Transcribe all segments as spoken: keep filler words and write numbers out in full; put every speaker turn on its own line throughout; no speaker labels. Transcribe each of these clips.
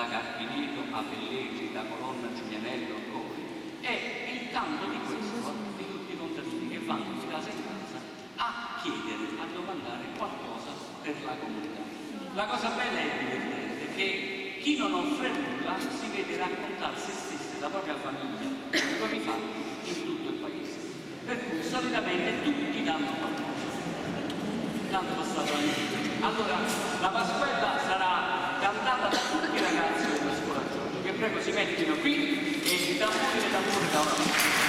Carpineto a Pelleggi, da Colonna a Giulianello a Cori, è il canto di questo di tutti i contadini che vanno di casa in casa a chiedere, a domandare qualcosa per la comunità. La cosa bella e divertente è che chi non offre nulla si vede raccontare se stesso e la propria famiglia come i fatti in tutto il paese. Per cui solitamente tutti danno qualcosa. Tanto passato anche. Allora la Pasquetta sarà cantata da tutti i ragazzi della scuola Giorgio, che prego si mettino qui e i tamburi e i tamburi da ora.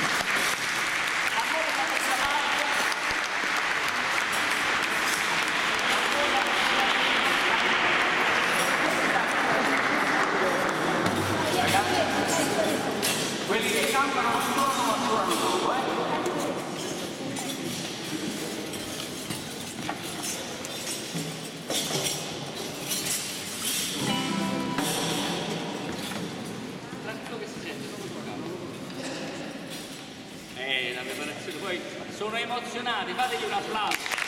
Quelli che cantano non sono, ma suonano dopo, eh? Tranquillo che si sente, non lo so. Eh, la preparazione, poi sono emozionati, fategli un applauso.